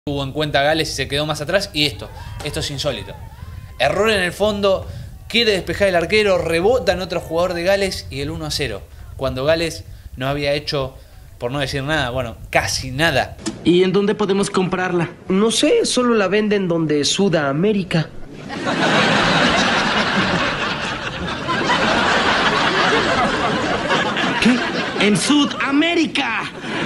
tuvo en cuenta Gales y se quedó más atrás. Y esto es insólito. Error en el fondo, quiere despejar el arquero, rebota en otro jugador de Gales y el 1-0. Cuando Gales no había hecho, por no decir nada, bueno, casi nada. ¿Y en dónde podemos comprarla? No sé, solo la venden donde Sudamérica. ¿Qué? ¡En Sudamérica!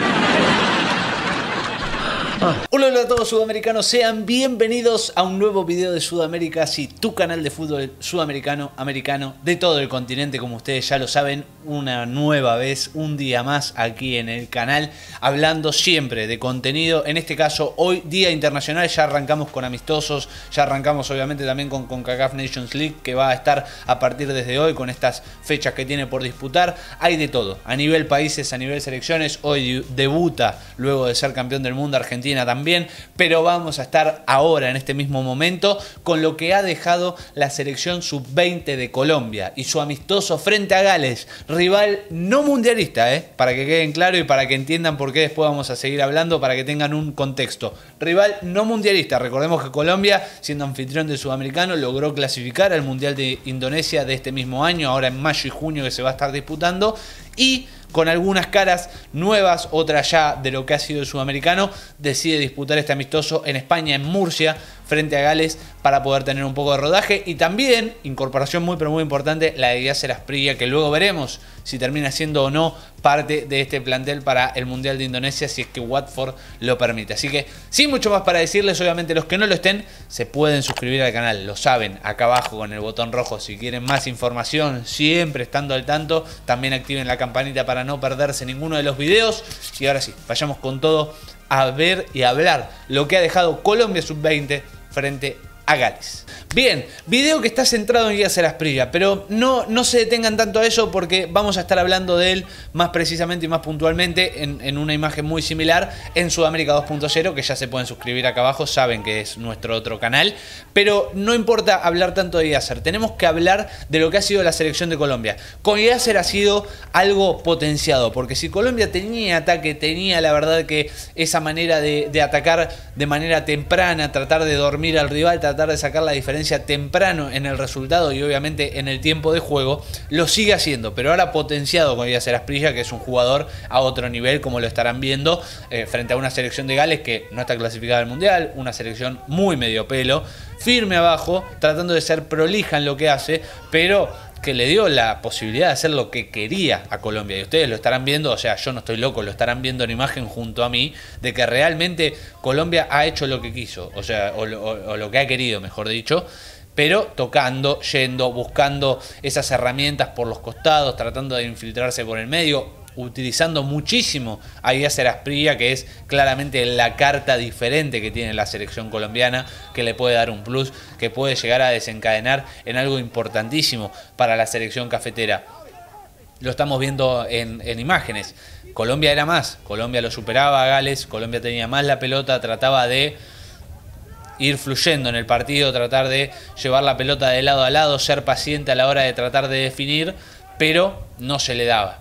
Hola a todos sudamericanos, sean bienvenidos a un nuevo video de Sudamérica, sí, tu canal de fútbol sudamericano, americano, de todo el continente, como ustedes ya lo saben, una nueva vez, un día más aquí en el canal, hablando siempre de contenido. En este caso, hoy Día Internacional, ya arrancamos con amistosos, ya arrancamos obviamente también con CONCACAF Nations League, que va a estar a partir desde hoy con estas fechas que tiene por disputar. Hay de todo, a nivel países, a nivel selecciones. Hoy debuta, luego de ser campeón del mundo, Argentina también, pero vamos a estar ahora en este mismo momento con lo que ha dejado la selección sub-20 de Colombia y su amistoso frente a Gales, rival no mundialista, para que queden claro y para que entiendan por qué después vamos a seguir hablando, para que tengan un contexto. Rival no mundialista, recordemos que Colombia, siendo anfitrión del sudamericano, logró clasificar al Mundial de Indonesia de este mismo año, ahora en mayo y junio que se va a estar disputando, y con algunas caras nuevas, otras ya de lo que ha sido el sudamericano, decide disputar este amistoso en España, en Murcia, frente a Gales, para poder tener un poco de rodaje. Y también, incorporación muy pero muy importante, la de Yasser Asprilla, que luego veremos si termina siendo o no parte de este plantel para el Mundial de Indonesia, si es que Watford lo permite. Así que, sin mucho más para decirles, obviamente los que no lo estén, se pueden suscribir al canal, lo saben, acá abajo con el botón rojo. Si quieren más información, siempre estando al tanto, también activen la campanita para no perderse ninguno de los videos. Y ahora sí, vayamos con todo a ver y a hablar lo que ha dejado Colombia sub-20 frente a Gales. Bien, video que está centrado en Yasser Asprilla, pero no se detengan tanto a eso, porque vamos a estar hablando de él más precisamente y más puntualmente en una imagen muy similar en Sudamérica 2.0, que ya se pueden suscribir acá abajo, saben que es nuestro otro canal, pero no importa hablar tanto de Yasser, tenemos que hablar de lo que ha sido la selección de Colombia. Con Yasser ha sido algo potenciado, porque si Colombia tenía ataque, tenía la verdad que esa manera de atacar de manera temprana, tratar de dormir al rival, tratar de sacar la diferencia temprano en el resultado y obviamente en el tiempo de juego, lo sigue haciendo, pero ahora potenciado con Yasser Asprilla, que es un jugador a otro nivel, como lo estarán viendo, frente a una selección de Gales que no está clasificada al Mundial, una selección muy medio pelo, firme abajo, tratando de ser prolija en lo que hace, pero que le dio la posibilidad de hacer lo que quería a Colombia. Y ustedes lo estarán viendo, o sea, yo no estoy loco, lo estarán viendo en imagen junto a mí, de que realmente Colombia ha hecho lo que quiso, o sea, o lo que ha querido, mejor dicho, pero tocando, yendo, buscando esas herramientas por los costados, tratando de infiltrarse por el medio, utilizando muchísimo a Yasser Asprilla, que es claramente la carta diferente que tiene la selección colombiana, que le puede dar un plus, que puede llegar a desencadenar en algo importantísimo para la selección cafetera. Lo estamos viendo en imágenes. Colombia era más, Colombia lo superaba a Gales, Colombia tenía más la pelota, trataba de ir fluyendo en el partido, tratar de llevar la pelota de lado a lado, ser paciente a la hora de tratar de definir, pero no se le daba.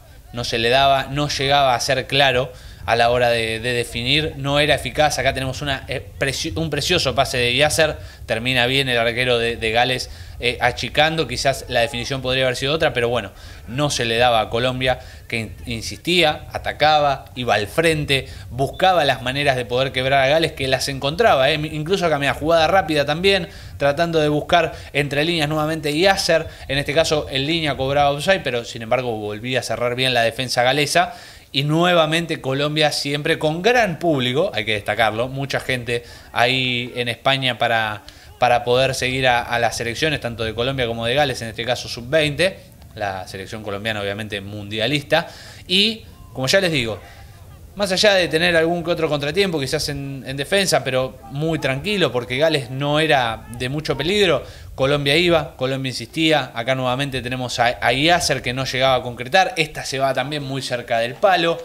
No llegaba a ser claro a la hora de definir, no era eficaz. Acá tenemos un precioso pase de Yasser, termina bien el arquero de Gales achicando, quizás la definición podría haber sido otra, pero bueno, no se le daba a Colombia, que insistía, atacaba, iba al frente, buscaba las maneras de poder quebrar a Gales, que las encontraba, incluso acá mira, jugada rápida también, tratando de buscar entre líneas nuevamente Yasser, en este caso en línea cobraba offside, pero sin embargo volvía a cerrar bien la defensa galesa. Y nuevamente Colombia siempre con gran público, hay que destacarlo, mucha gente ahí en España para poder seguir a las selecciones, tanto de Colombia como de Gales, en este caso sub-20, la selección colombiana obviamente mundialista. Y como ya les digo, más allá de tener algún que otro contratiempo, quizás en defensa, pero muy tranquilo, porque Gales no era de mucho peligro, Colombia iba, Colombia insistía. Acá nuevamente tenemos a Yasser, que no llegaba a concretar. Esta se va también muy cerca del palo.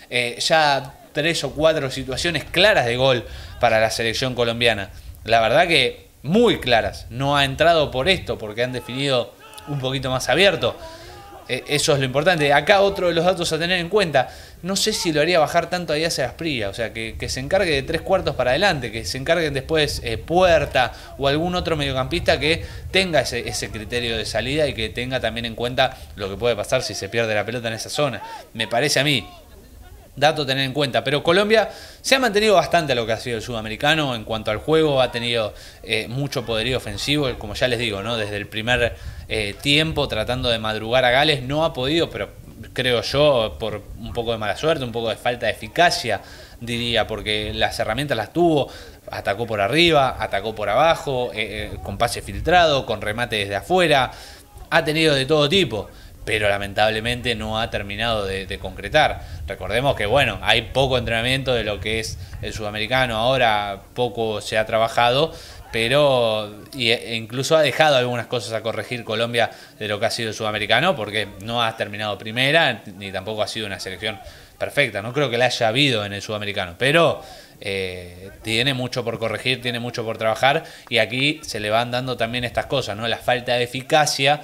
Ya 3 o 4 situaciones claras de gol para la selección colombiana. La verdad que muy claras. No ha entrado por esto, porque han definido un poquito más abierto. Eso es lo importante. Acá otro de los datos a tener en cuenta. No sé si lo haría bajar tanto a Yasser Asprilla. O sea, que se encargue de 3/4 para adelante. Que se encarguen después Puerta o algún otro mediocampista que tenga ese criterio de salida y que tenga también en cuenta lo que puede pasar si se pierde la pelota en esa zona. Me parece a mí. Dato a tener en cuenta, pero Colombia se ha mantenido bastante a lo que ha sido el sudamericano en cuanto al juego, ha tenido mucho poderío ofensivo, como ya les digo, ¿no? Desde el primer tiempo tratando de madrugar a Gales, no ha podido, pero creo yo por un poco de mala suerte, un poco de falta de eficacia, diría, porque las herramientas las tuvo, atacó por arriba, atacó por abajo, con pase filtrado, con remate desde afuera, ha tenido de todo tipo, pero lamentablemente no ha terminado de concretar. Recordemos que bueno, hay poco entrenamiento de lo que es el sudamericano, ahora poco se ha trabajado, pero incluso ha dejado algunas cosas a corregir Colombia de lo que ha sido el sudamericano, porque no ha terminado primera, ni tampoco ha sido una selección perfecta, no creo que la haya habido en el sudamericano, pero tiene mucho por corregir, tiene mucho por trabajar, y aquí se le van dando también estas cosas, ¿no? La falta de eficacia,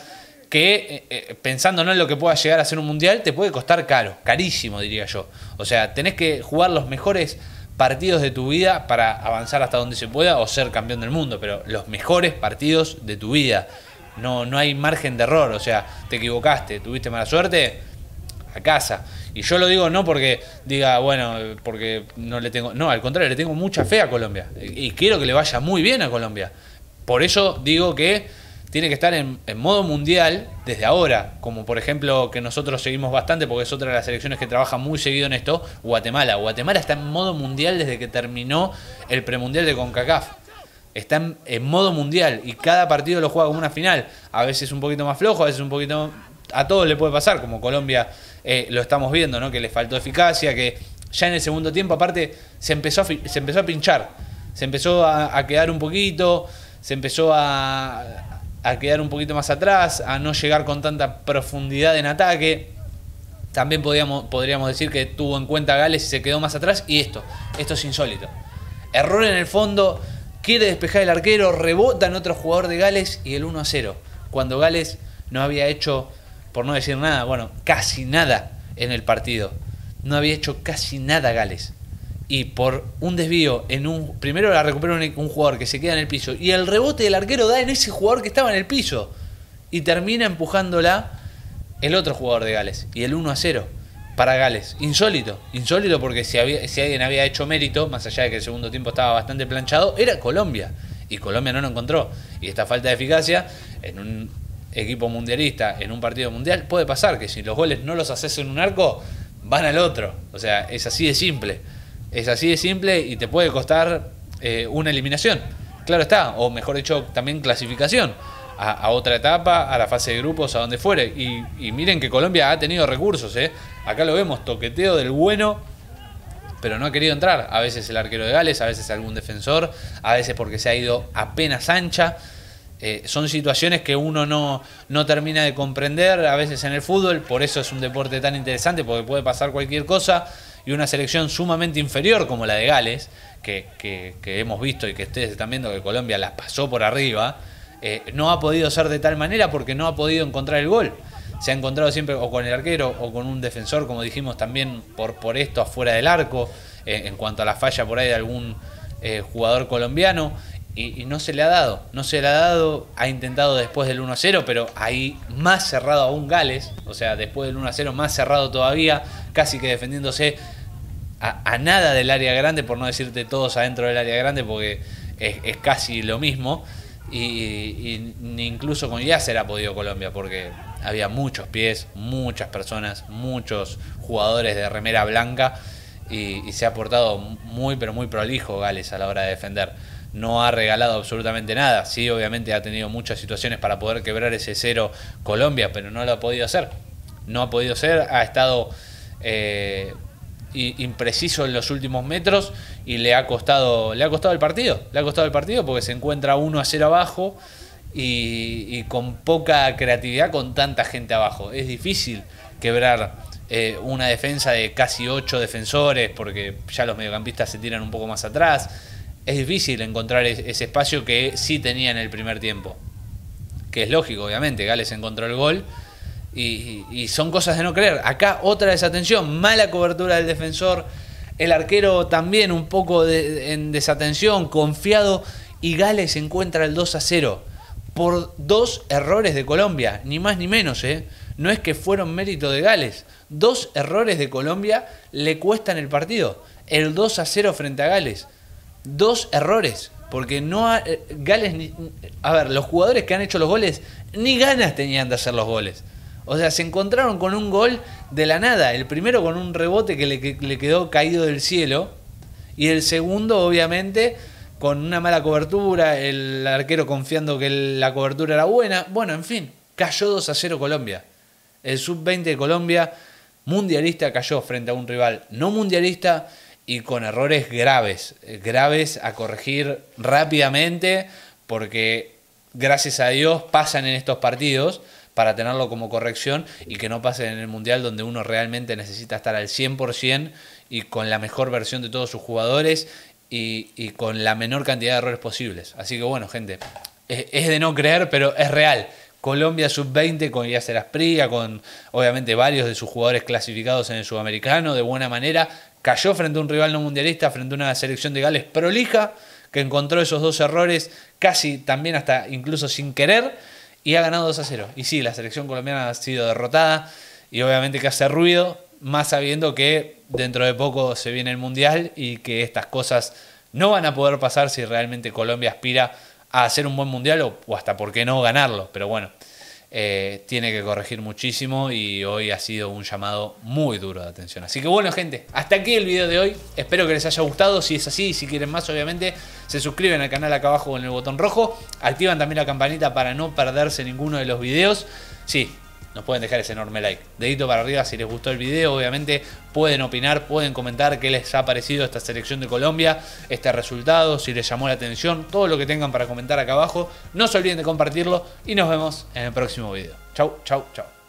que pensando ¿no? en lo que pueda llegar a ser un mundial, te puede costar caro, carísimo diría yo. O sea, tenés que jugar los mejores partidos de tu vida para avanzar hasta donde se pueda o ser campeón del mundo, pero los mejores partidos de tu vida. No hay margen de error, o sea, te equivocaste, tuviste mala suerte, a casa. Y yo lo digo no porque diga, bueno, porque no le tengo... No, al contrario, le tengo mucha fe a Colombia y quiero que le vaya muy bien a Colombia. Por eso digo que tiene que estar en modo mundial desde ahora, como por ejemplo que nosotros seguimos bastante porque es otra de las selecciones que trabaja muy seguido en esto, Guatemala. Guatemala está en modo mundial desde que terminó el premundial de CONCACAF. Está en modo mundial y cada partido lo juega como una final. A veces un poquito más flojo, a veces un poquito... A todos le puede pasar, como Colombia lo estamos viendo, ¿no? Que le faltó eficacia, que ya en el segundo tiempo aparte se empezó a pinchar, se empezó a quedar un poquito, se empezó a quedar un poquito más atrás, a no llegar con tanta profundidad en ataque. También podríamos decir que tuvo en cuenta a Gales y se quedó más atrás. Y esto es insólito. Error en el fondo, quiere despejar el arquero, rebota en otro jugador de Gales y el 1-0. Cuando Gales no había hecho, por no decir nada, bueno, casi nada en el partido. No había hecho casi nada Gales. Y por un desvío, primero la recupera un jugador que se queda en el piso y el rebote del arquero da en ese jugador que estaba en el piso y termina empujándola el otro jugador de Gales y el 1-0 para Gales. Insólito porque si alguien había hecho mérito, más allá de que el segundo tiempo estaba bastante planchado, era Colombia y Colombia no lo encontró. Y esta falta de eficacia en un equipo mundialista, en un partido mundial, puede pasar que si los goles no los haces en un arco, van al otro. O sea, es así de simple. Es así de simple y te puede costar una eliminación. Claro está, o mejor dicho, también clasificación a otra etapa, a la fase de grupos, a donde fuere. Y miren que Colombia ha tenido recursos, ¿eh? Acá lo vemos, toqueteo del bueno, pero no ha querido entrar. A veces el arquero de Gales, a veces algún defensor, a veces porque se ha ido apenas ancha. Son situaciones que uno no termina de comprender a veces en el fútbol, por eso es un deporte tan interesante, porque puede pasar cualquier cosa. Y una selección sumamente inferior como la de Gales, que hemos visto y que ustedes están viendo que Colombia la pasó por arriba, no ha podido ser de tal manera porque no ha podido encontrar el gol. Se ha encontrado siempre o con el arquero o con un defensor, como dijimos también por esto afuera del arco, en cuanto a la falla por ahí de algún jugador colombiano, y no se le ha dado, ha intentado después del 1-0, pero ahí más cerrado aún Gales, o sea, después del 1-0 más cerrado todavía, casi que defendiéndose a nada del área grande, por no decirte todos adentro del área grande, porque es casi lo mismo, y ni incluso con Yasser ha podido Colombia, porque había muchos pies, muchas personas, muchos jugadores de remera blanca, y se ha portado muy pero muy prolijo Gales a la hora de defender. No ha regalado absolutamente nada. Sí, obviamente ha tenido muchas situaciones para poder quebrar ese 0 Colombia, pero no lo ha podido hacer. No ha podido ser, ha estado impreciso en los últimos metros y le ha costado el partido. Le ha costado el partido porque se encuentra 1-0 abajo y con poca creatividad con tanta gente abajo. Es difícil quebrar una defensa de casi 8 defensores porque ya los mediocampistas se tiran un poco más atrás. Es difícil encontrar ese espacio que sí tenía en el primer tiempo. Que es lógico, obviamente. Gales encontró el gol Y son cosas de no creer. Acá otra desatención, mala cobertura del defensor, el arquero también un poco en desatención, confiado, y Gales encuentra el 2-0 por 2 errores de Colombia, ni más ni menos, ¿eh? No es que fueron mérito de Gales. 2 errores de Colombia le cuestan el partido. El 2-0 frente a Gales. 2 errores. Porque Gales, a ver, los jugadores que han hecho los goles ni ganas tenían de hacer los goles. O sea, se encontraron con un gol de la nada. El primero con un rebote que le quedó caído del cielo. Y el segundo, obviamente, con una mala cobertura. El arquero confiando que la cobertura era buena. Bueno, en fin, cayó 2-0 Colombia. El sub-20 de Colombia, mundialista, cayó frente a un rival no mundialista y con errores graves a corregir rápidamente, porque gracias a Dios pasan en estos partidos para tenerlo como corrección y que no pasen en el Mundial, donde uno realmente necesita estar al 100% y con la mejor versión de todos sus jugadores y con la menor cantidad de errores posibles. Así que bueno, gente, es de no creer, pero es real. Colombia sub-20 con Yasser Asprilla, con obviamente varios de sus jugadores clasificados en el sudamericano de buena manera, cayó frente a un rival no mundialista, frente a una selección de Gales prolija, que encontró esos 2 errores casi también hasta incluso sin querer, y ha ganado 2-0. Y sí, la selección colombiana ha sido derrotada y obviamente que hace ruido, más sabiendo que dentro de poco se viene el Mundial y que estas cosas no van a poder pasar si realmente Colombia aspira a hacer un buen Mundial o hasta por qué no ganarlo. Pero bueno, tiene que corregir muchísimo y hoy ha sido un llamado muy duro de atención. Así que bueno, gente, hasta aquí el video de hoy. Espero que les haya gustado. Si es así y si quieren más, obviamente se suscriben al canal acá abajo con el botón rojo, activan también la campanita para no perderse ninguno de los videos. Sí, nos pueden dejar ese enorme like, dedito para arriba si les gustó el video. Obviamente pueden opinar, pueden comentar qué les ha parecido esta selección de Colombia, este resultado, si les llamó la atención, todo lo que tengan para comentar acá abajo. No se olviden de compartirlo y nos vemos en el próximo video. Chau, chau, chau.